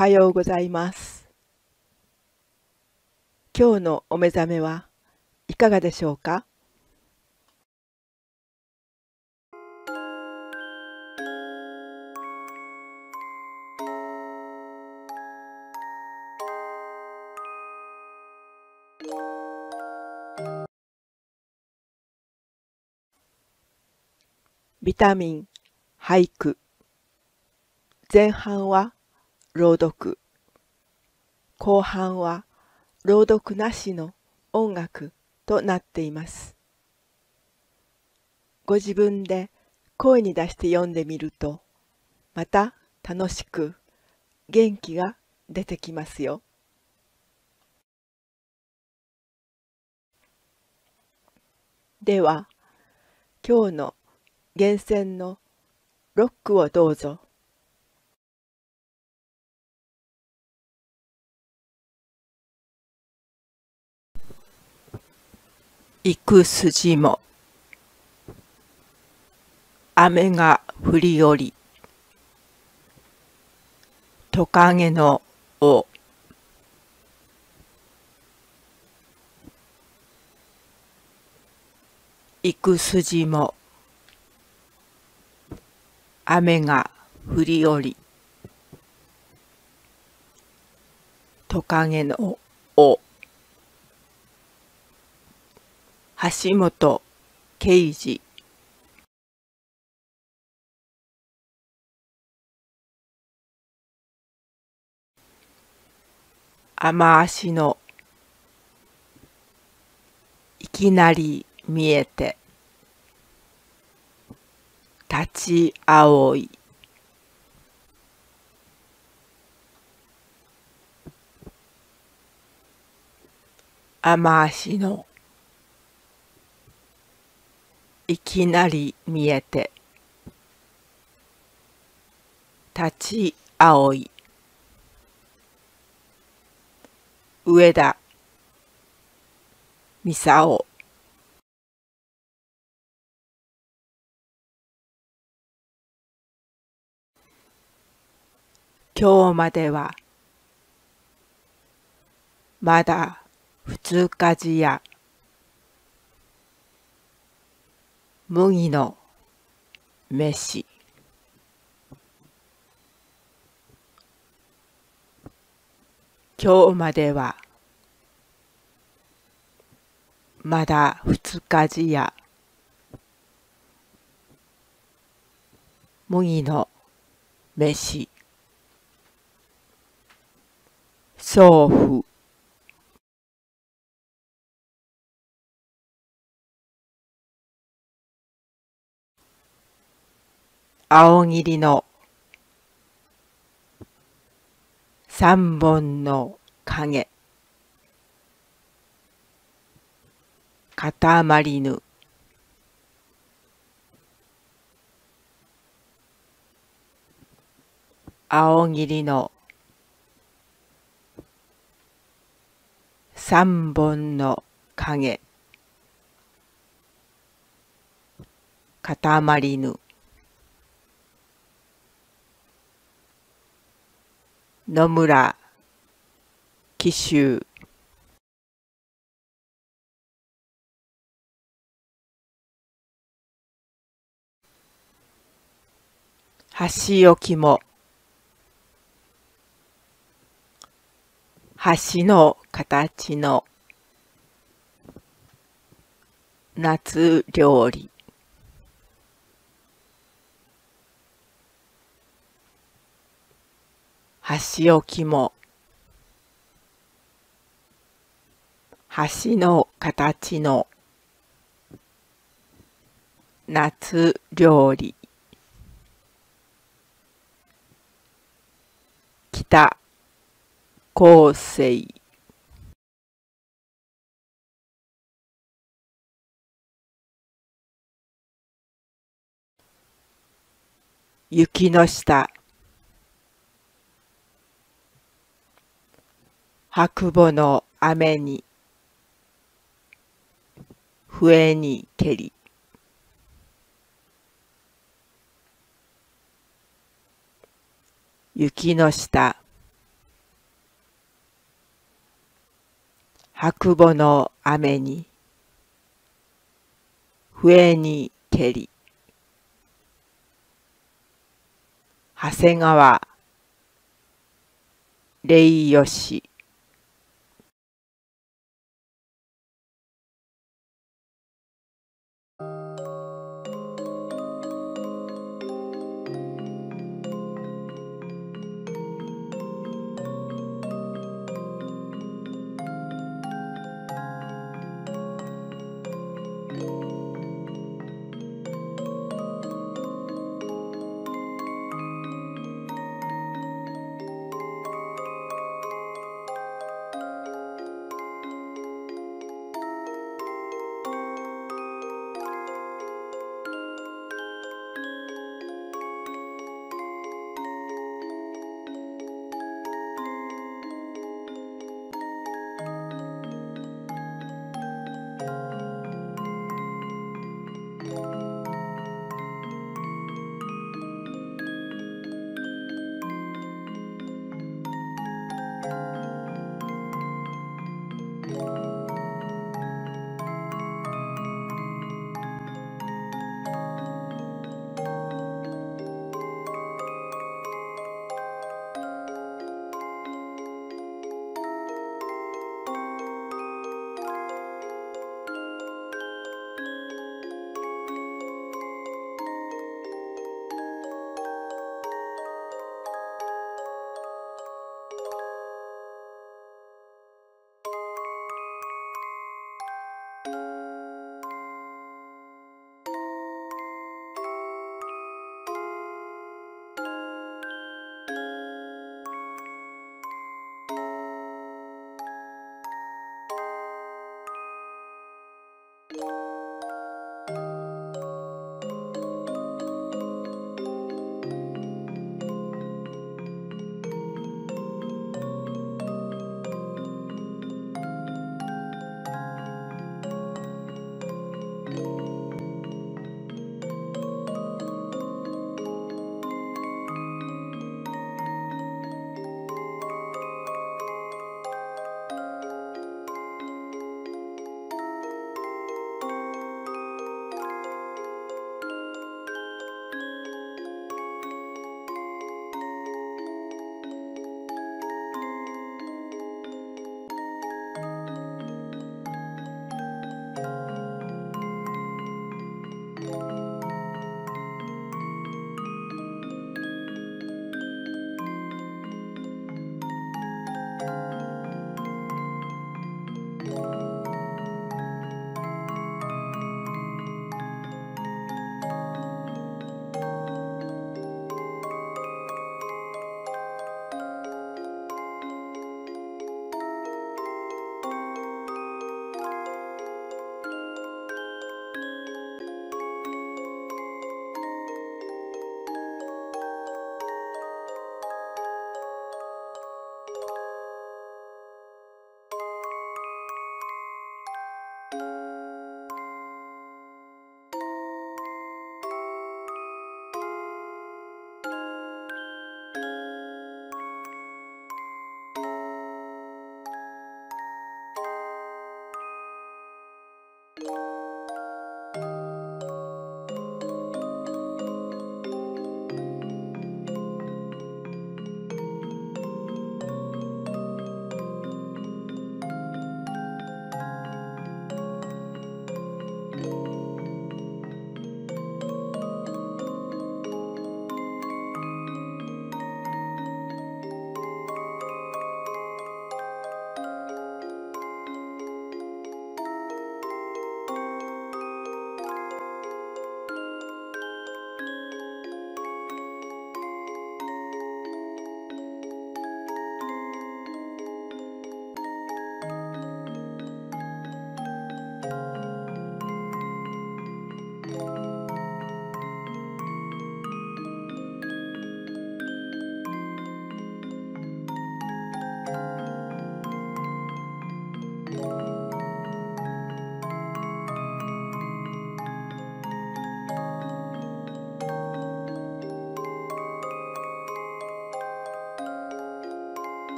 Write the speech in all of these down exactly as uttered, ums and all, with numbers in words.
はようございます。今日のお目覚めはいかがでしょうか？ビタミン、俳句。前半は朗読。後半は朗読なしの音楽となっています。ご自分で声に出して読んでみると、また楽しく元気が出てきますよ。では、今日の厳選のロックをどうぞ。行く筋も雨が降り降りトカゲの尾行く筋も雨が降り降りトカゲの尾橋本啓二。雨足のいきなり見えて立ち青い雨足のいきなり見えて立ち青い上田美沙。今日まではまだ二日地や麦の飯今日まではまだ二日地や麦の飯祖父青桐の三本の影固まりぬ青桐の三本の影固まりぬ野村紀州箸置きも橋の形の夏料理箸置きも橋の形の夏料理北厚生雪の下白母の雨に笛に蹴り雪の下白母の雨に笛にけり。長谷川礼義。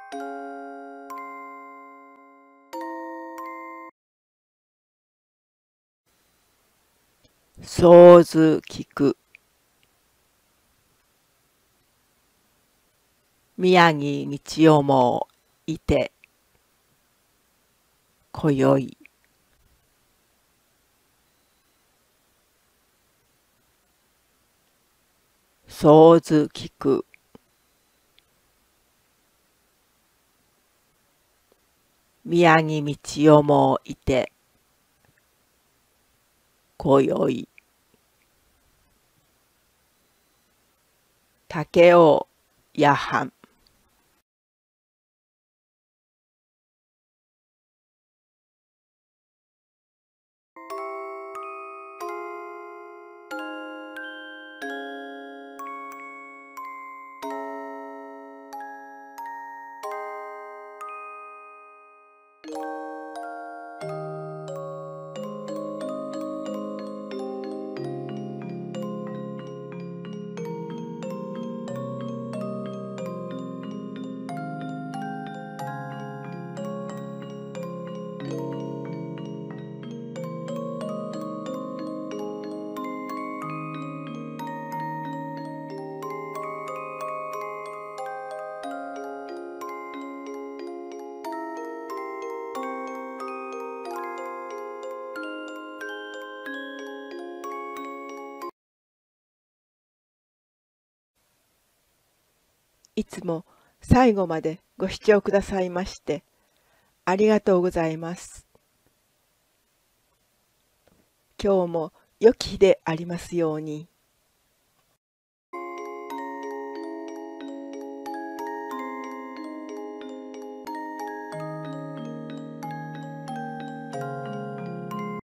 そうずきく。宮城道夫もいてこよい。そうずきく。宮城道夫もいてこよい。竹尾やはん。いつも最後までご視聴くださいましてありがとうございます。今日も良き日でありますように。